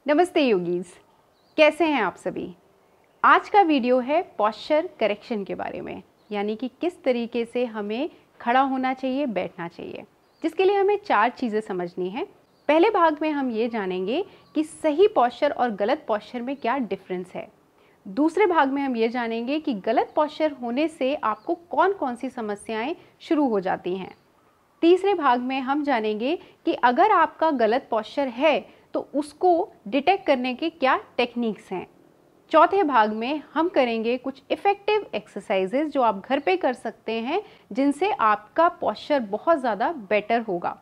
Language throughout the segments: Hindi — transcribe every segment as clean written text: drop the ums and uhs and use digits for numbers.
नमस्ते योगीज, कैसे हैं आप सभी। आज का वीडियो है पॉस्चर करेक्शन के बारे में, यानी कि किस तरीके से हमें खड़ा होना चाहिए, बैठना चाहिए, जिसके लिए हमें 4 चीज़ें समझनी है। पहले भाग में हम ये जानेंगे कि सही पॉस्चर और गलत पॉस्चर में क्या डिफरेंस है। दूसरे भाग में हम ये जानेंगे कि गलत पॉस्चर होने से आपको कौन कौन सी समस्याएं शुरू हो जाती हैं। तीसरे भाग में हम जानेंगे कि अगर आपका गलत पॉस्चर है तो उसको डिटेक्ट करने के क्या टेक्निक्स हैं। चौथे भाग में हम करेंगे कुछ इफ़ेक्टिव एक्सरसाइजेज जो आप घर पे कर सकते हैं, जिनसे आपका पॉस्चर बहुत ज़्यादा बेटर होगा।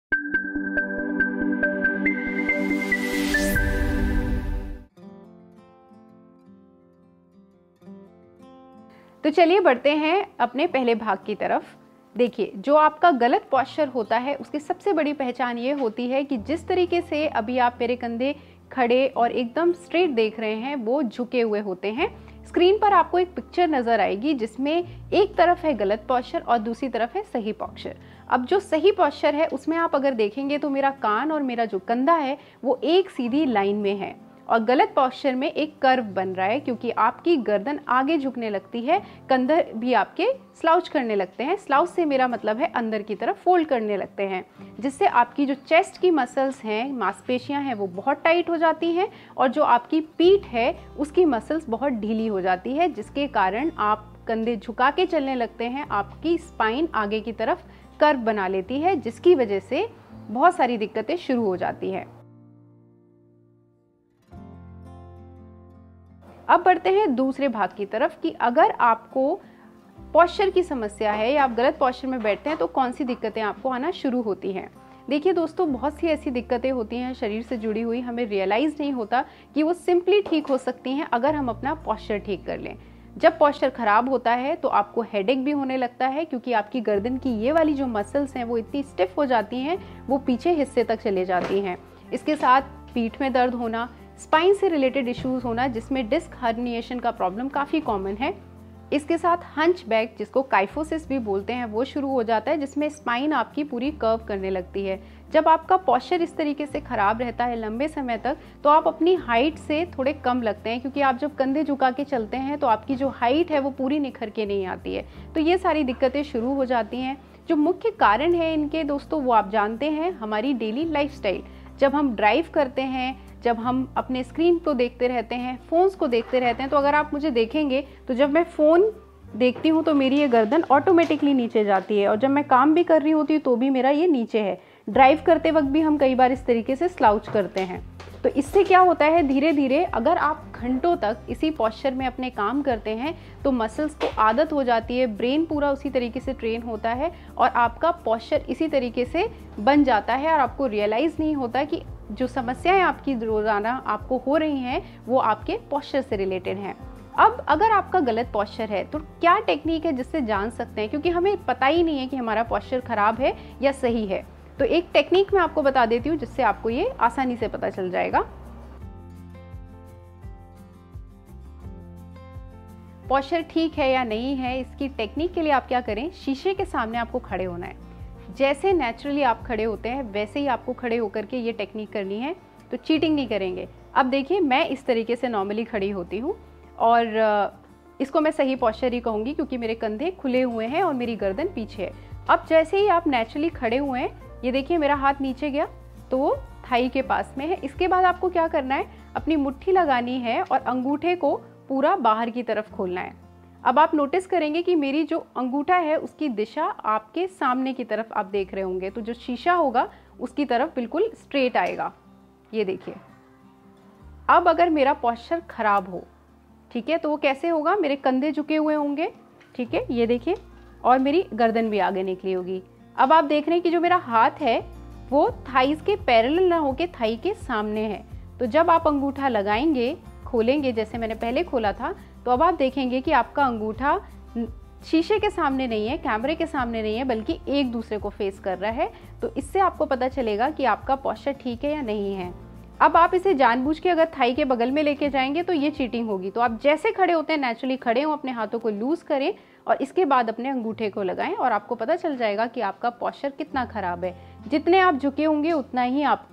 तो चलिए बढ़ते हैं अपने पहले भाग की तरफ। देखिए, जो आपका गलत पॉस्चर होता है उसकी सबसे बड़ी पहचान ये होती है कि जिस तरीके से अभी आप मेरे कंधे खड़े और एकदम स्ट्रेट देख रहे हैं वो झुके हुए होते हैं। स्क्रीन पर आपको एक पिक्चर नज़र आएगी जिसमें एक तरफ है गलत पॉस्चर और दूसरी तरफ है सही पॉस्चर। अब जो सही पॉस्चर है उसमें आप अगर देखेंगे तो मेरा कान और मेरा जो कंधा है वो एक सीधी लाइन में है, और गलत पॉस्चर में एक कर्व बन रहा है क्योंकि आपकी गर्दन आगे झुकने लगती है, कंधे भी आपके स्लाउच करने लगते हैं। स्लाउच से मेरा मतलब है अंदर की तरफ फोल्ड करने लगते हैं, जिससे आपकी जो चेस्ट की मसल्स हैं, मांसपेशियां हैं, वो बहुत टाइट हो जाती हैं, और जो आपकी पीठ है उसकी मसल्स बहुत ढीली हो जाती है, जिसके कारण आप कंधे झुका के चलने लगते हैं। आपकी स्पाइन आगे की तरफ कर्व बना लेती है, जिसकी वजह से बहुत सारी दिक्कतें शुरू हो जाती है। अब बढ़ते हैं दूसरे भाग की तरफ कि अगर आपको पॉस्चर की समस्या है या आप गलत पॉस्चर में बैठते हैं तो कौन सी दिक्कतें आपको आना शुरू होती हैं। देखिए दोस्तों, बहुत सी ऐसी दिक्कतें होती हैं शरीर से जुड़ी हुई, हमें रियलाइज़ नहीं होता कि वो सिंपली ठीक हो सकती हैं अगर हम अपना पॉस्चर ठीक कर लें। जब पॉस्चर खराब होता है तो आपको हेडेक भी होने लगता है, क्योंकि आपकी गर्दन की ये वाली जो मसल्स हैं वो इतनी स्टिफ हो जाती हैं, वो पीछे हिस्से तक चले जाती हैं। इसके साथ पीठ में दर्द होना, स्पाइन से रिलेटेड इश्यूज होना, जिसमें डिस्क हर्निएशन का प्रॉब्लम काफ़ी कॉमन है। इसके साथ हंच बैक, जिसको काइफोसिस भी बोलते हैं, वो शुरू हो जाता है, जिसमें स्पाइन आपकी पूरी कर्व करने लगती है। जब आपका पॉस्चर इस तरीके से ख़राब रहता है लंबे समय तक, तो आप अपनी हाइट से थोड़े कम लगते हैं, क्योंकि आप जब कंधे झुका के चलते हैं तो आपकी जो हाइट है वो पूरी निखर के नहीं आती है। तो ये सारी दिक्कतें शुरू हो जाती हैं। जो मुख्य कारण है इनके दोस्तों, वो आप जानते हैं, हमारी डेली लाइफस्टाइल। जब हम ड्राइव करते हैं, जब हम अपने स्क्रीन को देखते रहते हैं, फ़ोन्स को देखते रहते हैं, तो अगर आप मुझे देखेंगे तो जब मैं फ़ोन देखती हूँ तो मेरी ये गर्दन ऑटोमेटिकली नीचे जाती है, और जब मैं काम भी कर रही होती हूँ तो भी मेरा ये नीचे है। ड्राइव करते वक्त भी हम कई बार इस तरीके से स्लाउच करते हैं। तो इससे क्या होता है, धीरे धीरे अगर आप घंटों तक इसी पॉस्चर में अपने काम करते हैं तो मसल्स को आदत हो जाती है, ब्रेन पूरा उसी तरीके से ट्रेन होता है, और आपका पॉस्चर इसी तरीके से बन जाता है, और आपको रियलाइज़ नहीं होता कि जो समस्याएं आपकी रोज़ाना आपको हो रही हैं वो आपके पॉस्चर से रिलेटेड हैं। अब अगर आपका गलत पॉस्चर है तो क्या टेक्निक है जिससे जान सकते हैं, क्योंकि हमें पता ही नहीं है कि हमारा पॉस्चर खराब है या सही है। तो एक टेक्निक मैं आपको बता देती हूँ जिससे आपको ये आसानी से पता चल जाएगा। पॉस्चर ठीक है या नहीं है, इसकी टेक्निक के लिए आप क्या करें, शीशे के सामने आपको खड़े होना है। जैसे नेचुरली आप खड़े होते हैं वैसे ही आपको खड़े होकर के ये टेक्निक करनी है, तो चीटिंग नहीं करेंगे। अब देखिए, मैं इस तरीके से नॉर्मली खड़ी होती हूँ, और इसको मैं सही पॉस्चर ही कहूँगी, क्योंकि मेरे कंधे खुले हुए हैं और मेरी गर्दन पीछे है। अब जैसे ही आप नेचुरली खड़े हुए हैं, ये देखिए मेरा हाथ नीचे गया तो वो थाई के पास में है। इसके बाद आपको क्या करना है, अपनी मुट्ठी लगानी है और अंगूठे को पूरा बाहर की तरफ खोलना है। अब आप नोटिस करेंगे कि मेरी जो अंगूठा है उसकी दिशा आपके सामने की तरफ आप देख रहे होंगे, तो जो शीशा होगा उसकी तरफ बिल्कुल स्ट्रेट आएगा। ये देखिए, अब अगर मेरा पॉस्चर खराब हो, ठीक है, तो वो कैसे होगा, मेरे कंधे झुके हुए होंगे, ठीक है, ये देखिए, और मेरी गर्दन भी आगे निकली होगी। अब आप देख रहे हैं कि जो मेरा हाथ है वो थाइस के पैरेलल ना होके थाई के सामने है। तो जब आप अंगूठा लगाएंगे, खोलेंगे जैसे मैंने पहले खोला था, तो अब आप देखेंगे कि आपका अंगूठा शीशे के सामने नहीं है, कैमरे के सामने नहीं है, बल्कि एक दूसरे को फेस कर रहा है। तो इससे आपको पता चलेगा कि आपका पॉस्चर ठीक है या नहीं है। अब आप इसे जानबूझ के अगर थाई के बगल में लेके जाएंगे तो ये चीटिंग होगी। तो आप जैसे खड़े होते हैं नेचुरली खड़े हों, अपने हाथों को लूज करें और इसके बाद अपने अंगूठे को लगाएं, और आपको पता चल जाएगा कि आपका पॉस्चर कितना खराब है। जितने आप झुके होंगे उतना ही आपका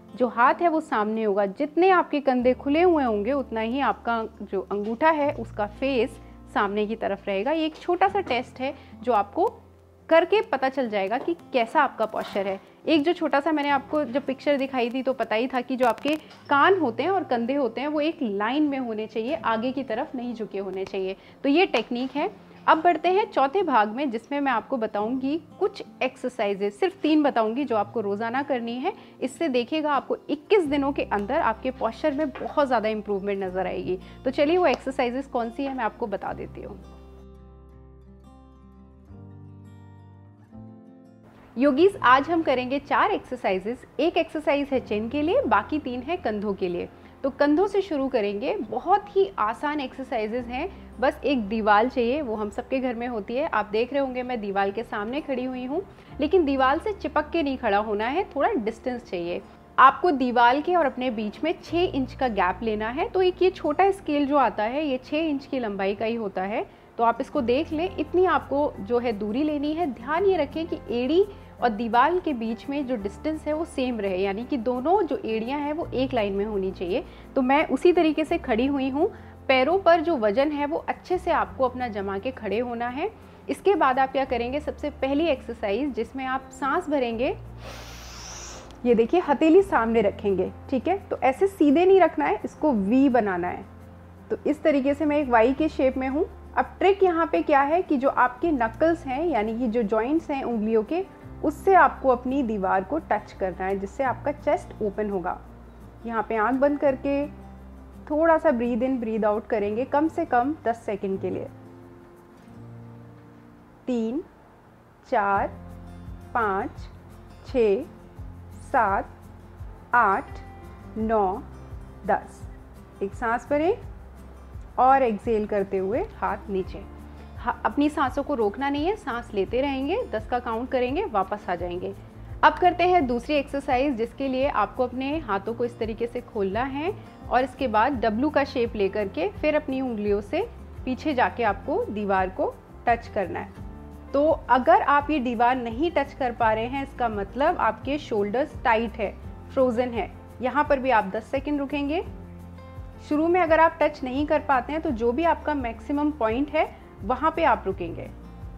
जो हाथ है वो सामने होगा। जितने आपके कंधे खुले हुए होंगे उतना ही आपका जो अंगूठा है उसका फेस सामने की तरफ रहेगा। ये एक छोटा सा टेस्ट है जो आपको करके पता चल जाएगा कि कैसा आपका पॉस्चर है। एक जो छोटा सा मैंने आपको जब पिक्चर दिखाई थी तो पता ही था कि जो आपके कान होते हैं और कंधे होते हैं वो एक लाइन में होने चाहिए, आगे की तरफ नहीं झुके होने चाहिए। तो ये टेक्निक है। अब बढ़ते हैं चौथे भाग में, जिसमें मैं आपको बताऊंगी कुछ एक्सरसाइजेज, सिर्फ 3 बताऊंगी जो आपको रोज़ाना करनी है। इससे देखिएगा आपको 21 दिनों के अंदर आपके पॉस्चर में बहुत ज़्यादा इंप्रूवमेंट नज़र आएगी। तो चलिए वो एक्सरसाइजेज कौन सी है मैं आपको बता देती हूँ। योगीज आज हम करेंगे 4 एक्सरसाइजेस। एक एक्सरसाइज है चिन के लिए, बाकी 3 है कंधों के लिए। तो कंधों से शुरू करेंगे। बहुत ही आसान एक्सरसाइजेस हैं, बस एक दीवार चाहिए, वो हम सबके घर में होती है। आप देख रहे होंगे मैं दीवार के सामने खड़ी हुई हूँ, लेकिन दीवार से चिपक के नहीं खड़ा होना है, थोड़ा डिस्टेंस चाहिए। आपको दीवार के और अपने बीच में 6 इंच का गैप लेना है। तो एक ये छोटा स्केल जो आता है ये 6 इंच की लंबाई का ही होता है, तो आप इसको देख लें। इतनी आपको जो है दूरी लेनी है। ध्यान ये रखें कि एड़ी और दीवार के बीच में जो डिस्टेंस है वो सेम रहे, यानी कि दोनों जो एड़ियां हैं वो एक लाइन में होनी चाहिए। तो मैं उसी तरीके से खड़ी हुई हूँ। पैरों पर जो वजन है वो अच्छे से आपको अपना जमा के खड़े होना है। इसके बाद आप क्या करेंगे, सबसे पहली एक्सरसाइज जिसमें आप सांस भरेंगे, ये देखिए हथेली सामने रखेंगे, ठीक है। तो ऐसे सीधे नहीं रखना है, इसको वी बनाना है। तो इस तरीके से मैं एक वाई के शेप में हूँ। अब ट्रिक यहाँ पे क्या है कि जो आपके नकल्स हैं, यानी कि जो जॉइंट्स हैं उंगलियों के, उससे आपको अपनी दीवार को टच करना है, जिससे आपका चेस्ट ओपन होगा। यहाँ पे आंख बंद करके थोड़ा सा ब्रीद इन ब्रीद आउट करेंगे, कम से कम 10 सेकंड के लिए। 3 4 5 6 7 8 9 10। एक सांस भरें और एक्सेल करते हुए हाथ नीचे। अपनी सांसों को रोकना नहीं है, सांस लेते रहेंगे, 10 का काउंट करेंगे, वापस आ जाएंगे। अब करते हैं दूसरी एक्सरसाइज, जिसके लिए आपको अपने हाथों को इस तरीके से खोलना है और इसके बाद डब्लू का शेप लेकर के फिर अपनी उंगलियों से पीछे जाके आपको दीवार को टच करना है। तो अगर आप ये दीवार नहीं टच कर पा रहे हैं, इसका मतलब आपके शोल्डर्स टाइट है, फ्रोजन है। यहाँ पर भी आप 10 सेकेंड रुकेंगे। शुरू में अगर आप टच नहीं कर पाते हैं तो जो भी आपका मैक्सिमम पॉइंट है वहां पे आप रुकेंगे।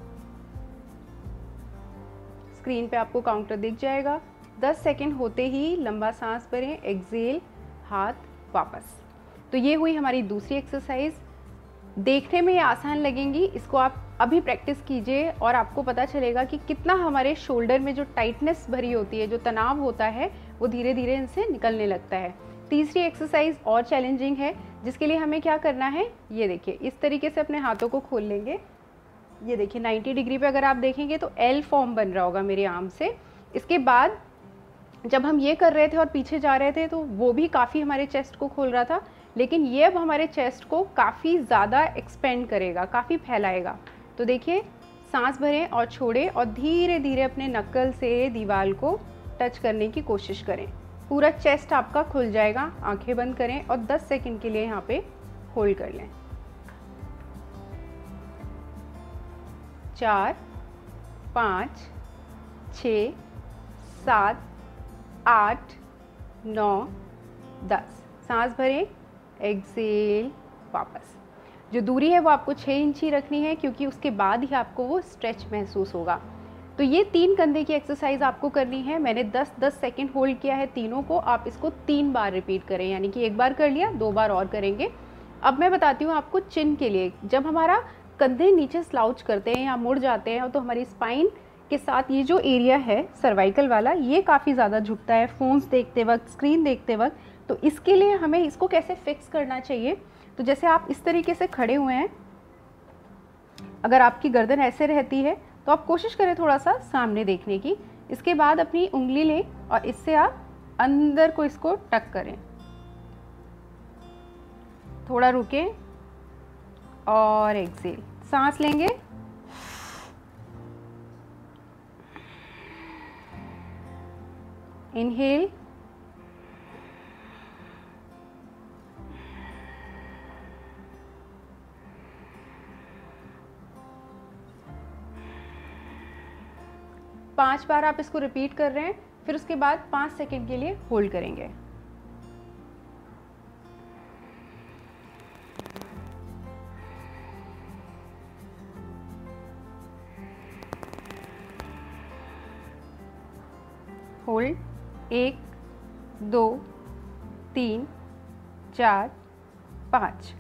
स्क्रीन पे आपको काउंटर दिख जाएगा। 10 सेकेंड होते ही लंबा सांस भरें, एक्सेल, हाथ वापस। तो ये हुई हमारी दूसरी एक्सरसाइज। देखने में ये आसान लगेंगी, इसको आप अभी प्रैक्टिस कीजिए और आपको पता चलेगा कि कितना हमारे शोल्डर में जो टाइटनेस भरी होती है, जो तनाव होता है, वो धीरे धीरे इनसे निकलने लगता है। तीसरी एक्सरसाइज और चैलेंजिंग है, जिसके लिए हमें क्या करना है, ये देखिए इस तरीके से अपने हाथों को खोल लेंगे। ये देखिए 90 डिग्री पे अगर आप देखेंगे तो एल फॉर्म बन रहा होगा मेरे आर्म से। इसके बाद जब हम ये कर रहे थे और पीछे जा रहे थे तो वो भी काफ़ी हमारे चेस्ट को खोल रहा था, लेकिन ये अब हमारे चेस्ट को काफ़ी ज़्यादा एक्सपेंड करेगा, काफ़ी फैलाएगा। तो देखिए सांस भरें और छोड़ें और धीरे धीरे अपने नक्कल से दीवार को टच करने की कोशिश करें। पूरा चेस्ट आपका खुल जाएगा। आंखें बंद करें और 10 सेकंड के लिए यहाँ पे होल्ड कर लें। 4 5 6 7 8 9 10। सांस भरें, एक्सेल, वापस। जो दूरी है वो आपको 6 इंच ही रखनी है, क्योंकि उसके बाद ही आपको वो स्ट्रेच महसूस होगा। तो ये 3 कंधे की एक्सरसाइज आपको करनी है। मैंने 10-10 सेकेंड होल्ड किया है तीनों को। आप इसको 3 बार रिपीट करें, यानी कि एक बार कर लिया, 2 बार और करेंगे। अब मैं बताती हूँ आपको चिन के लिए। जब हमारा कंधे नीचे स्लाउच करते हैं या मुड़ जाते हैं तो हमारी स्पाइन के साथ ये जो एरिया है सर्वाइकल वाला, ये काफ़ी ज़्यादा झुकता है फोन्स देखते वक्त, स्क्रीन देखते वक्त। तो इसके लिए हमें इसको कैसे फिक्स करना चाहिए, तो जैसे आप इस तरीके से खड़े हुए हैं, अगर आपकी गर्दन ऐसे रहती है तो आप कोशिश करें थोड़ा सा सामने देखने की। इसके बाद अपनी उंगली लें और इससे आप अंदर को इसको टक करें। थोड़ा रुकें और एक्सेल। सांस लेंगे, इनहेल, पांच बार आप इसको रिपीट कर रहे हैं। फिर उसके बाद 5 सेकंड के लिए होल्ड करेंगे। होल्ड 1 2 3 4 5।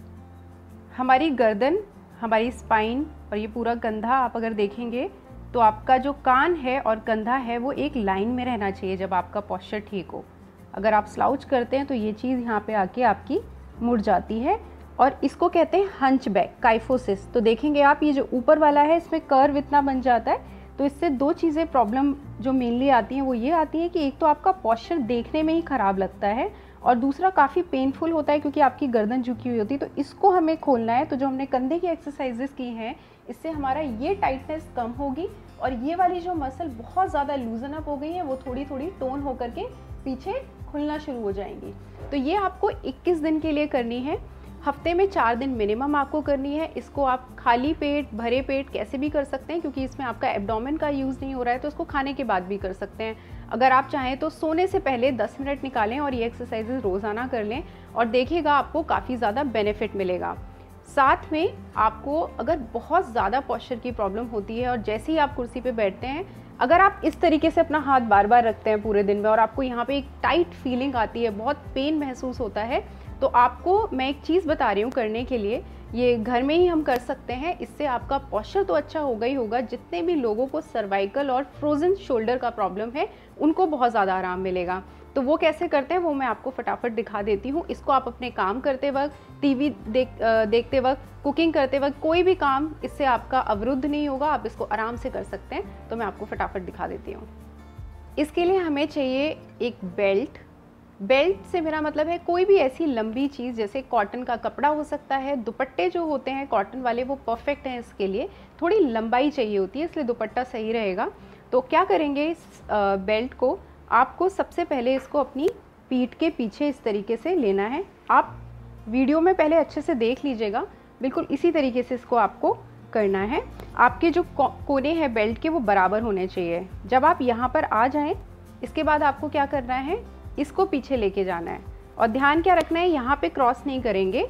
हमारी गर्दन, हमारी स्पाइन और ये पूरा कंधा आप अगर देखेंगे तो आपका जो कान है और कंधा है वो एक लाइन में रहना चाहिए जब आपका पोस्चर ठीक हो। अगर आप स्लाउच करते हैं तो ये चीज़ यहाँ पे आके आपकी मुड़ जाती है और इसको कहते हैं हंचबैक, काइफोसिस। तो देखेंगे आप ये जो ऊपर वाला है इसमें कर्व इतना बन जाता है। तो इससे दो चीज़ें प्रॉब्लम जो मेनली आती हैं वो ये आती है कि एक तो आपका पोस्चर देखने में ही ख़राब लगता है और दूसरा काफ़ी पेनफुल होता है क्योंकि आपकी गर्दन झुकी हुई होती है। तो इसको हमें खोलना है। तो जो हमने कंधे की एक्सरसाइजेस की हैं इससे हमारा ये टाइटनेस कम होगी और ये वाली जो मसल बहुत ज़्यादा लूजन अप हो गई है वो थोड़ी थोड़ी टोन होकर के पीछे खुलना शुरू हो जाएंगी। तो ये आपको 21 दिन के लिए करनी है। हफ्ते में 4 दिन मिनिमम आपको करनी है। इसको आप खाली पेट, भरे पेट कैसे भी कर सकते हैं क्योंकि इसमें आपका एब्डोमेन का यूज़ नहीं हो रहा है। तो इसको खाने के बाद भी कर सकते हैं। अगर आप चाहें तो सोने से पहले 10 मिनट निकालें और ये एक्सरसाइजेज रोज़ाना कर लें और देखिएगा आपको काफ़ी ज़्यादा बेनिफिट मिलेगा। साथ में आपको अगर बहुत ज़्यादा पोस्चर की प्रॉब्लम होती है और जैसे ही आप कुर्सी पे बैठते हैं, अगर आप इस तरीके से अपना हाथ बार बार रखते हैं पूरे दिन में और आपको यहाँ पे एक टाइट फीलिंग आती है, बहुत पेन महसूस होता है, तो आपको मैं एक चीज़ बता रही हूँ करने के लिए। ये घर में ही हम कर सकते हैं। इससे आपका पोस्चर तो अच्छा होगा ही होगा, जितने भी लोगों को सर्वाइकल और फ्रोजन शोल्डर का प्रॉब्लम है उनको बहुत ज़्यादा आराम मिलेगा। तो वो कैसे करते हैं वो मैं आपको फटाफट दिखा देती हूँ। इसको आप अपने काम करते वक्त, टीवी देखते वक्त, कुकिंग करते वक्त, कोई भी काम इससे आपका अवरुद्ध नहीं होगा, आप इसको आराम से कर सकते हैं। तो मैं आपको फटाफट दिखा देती हूँ। इसके लिए हमें चाहिए एक बेल्ट। बेल्ट से मेरा मतलब है कोई भी ऐसी लंबी चीज़, जैसे कॉटन का कपड़ा हो सकता है। दुपट्टे जो होते हैं कॉटन वाले वो परफेक्ट हैं इसके लिए, थोड़ी लंबाई चाहिए होती है इसलिए दुपट्टा सही रहेगा। तो क्या करेंगे, इस बेल्ट को आपको सबसे पहले इसको अपनी पीठ के पीछे इस तरीके से लेना है। आप वीडियो में पहले अच्छे से देख लीजिएगा, बिल्कुल इसी तरीके से इसको आपको करना है। आपके जो कोने हैं बेल्ट के वो बराबर होने चाहिए। जब आप यहाँ पर आ जाएं, इसके बाद आपको क्या करना है, इसको पीछे लेके जाना है और ध्यान क्या रखना है, यहाँ पे क्रॉस नहीं करेंगे।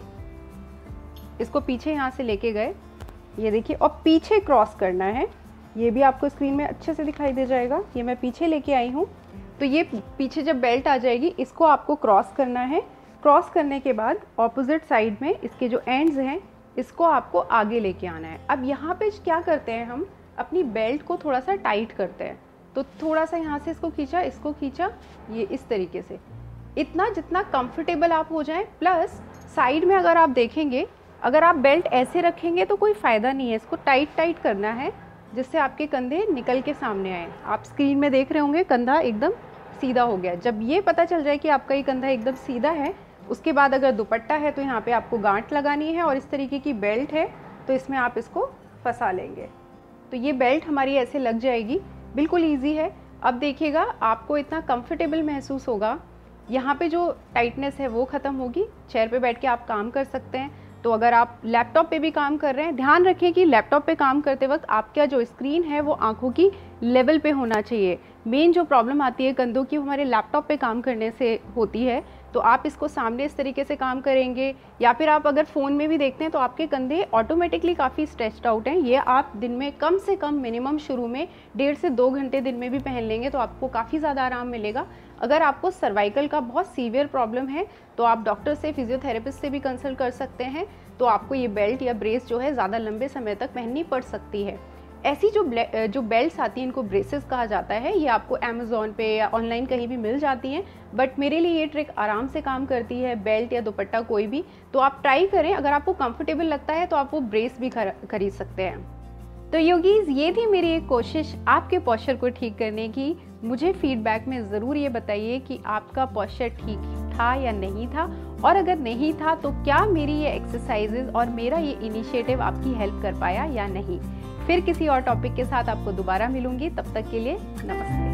इसको पीछे यहाँ से लेके गए, ये देखिए, और पीछे क्रॉस करना है। ये भी आपको स्क्रीन में अच्छे से दिखाई दे जाएगा। ये मैं पीछे लेके आई हूँ। तो ये पीछे जब बेल्ट आ जाएगी इसको आपको क्रॉस करना है। क्रॉस करने के बाद ऑपोजिट साइड में इसके जो एंड्स हैं इसको आपको आगे लेके आना है। अब यहाँ पे क्या करते हैं, हम अपनी बेल्ट को थोड़ा सा टाइट करते हैं। तो थोड़ा सा यहाँ से इसको खींचा, ये इस तरीके से, इतना जितना कंफर्टेबल आप हो जाएं। प्लस साइड में अगर आप देखेंगे, अगर आप बेल्ट ऐसे रखेंगे तो कोई फ़ायदा नहीं है, इसको टाइट करना है जिससे आपके कंधे निकल के सामने आए। आप स्क्रीन में देख रहे होंगे कंधा एकदम सीधा हो गया। जब ये पता चल जाए कि आपका ये कंधा एकदम सीधा है, उसके बाद अगर दुपट्टा है तो यहाँ पे आपको गांठ लगानी है और इस तरीके की बेल्ट है तो इसमें आप इसको फंसा लेंगे। तो ये बेल्ट हमारी ऐसे लग जाएगी, बिल्कुल ईजी है। अब देखिएगा आपको इतना कंफर्टेबल महसूस होगा, यहाँ पे जो टाइटनेस है वो ख़त्म होगी। चेयर पे बैठ के आप काम कर सकते हैं। तो अगर आप लैपटॉप पे भी काम कर रहे हैं, ध्यान रखें कि लैपटॉप पे काम करते वक्त आपका जो स्क्रीन है वो आंखों की लेवल पे होना चाहिए। मेन जो प्रॉब्लम आती है कंधों की वो हमारे लैपटॉप पे काम करने से होती है। तो आप इसको सामने इस तरीके से काम करेंगे या फिर आप अगर फ़ोन में भी देखते हैं तो आपके कंधे ऑटोमेटिकली काफ़ी स्ट्रेच्ड आउट हैं। ये आप दिन में कम से कम मिनिमम शुरू में 1.5 से 2 घंटे दिन में भी पहन लेंगे तो आपको काफ़ी ज़्यादा आराम मिलेगा। अगर आपको सर्वाइकल का बहुत सीवियर प्रॉब्लम है तो आप डॉक्टर से, फिजियोथेरेपिस्ट से भी कंसल्ट कर सकते हैं। तो आपको ये बेल्ट या ब्रेस जो है ज़्यादा लंबे समय तक पहननी पड़ सकती है। ऐसी जो बेल्ट्स आती हैं इनको ब्रेसेस कहा जाता है। ये आपको अमेज़ॉन पे या ऑनलाइन कहीं भी मिल जाती हैं, बट मेरे लिए ये ट्रिक आराम से काम करती है, बेल्ट या दुपट्टा कोई भी। तो आप ट्राई करें, अगर आपको कंफर्टेबल लगता है तो आप वो ब्रेस भी खरीद सकते हैं। तो योगीज, ये थी मेरी एक कोशिश आपके पोस्चर को ठीक करने की। मुझे फीडबैक में ज़रूर ये बताइए कि आपका पोस्चर ठीक था या नहीं था, और अगर नहीं था तो क्या मेरी ये एक्सरसाइजेज और मेरा ये इनिशिएटिव आपकी हेल्प कर पाया या नहीं। फिर किसी और टॉपिक के साथ आपको दोबारा मिलूंगी, तब तक के लिए नमस्ते।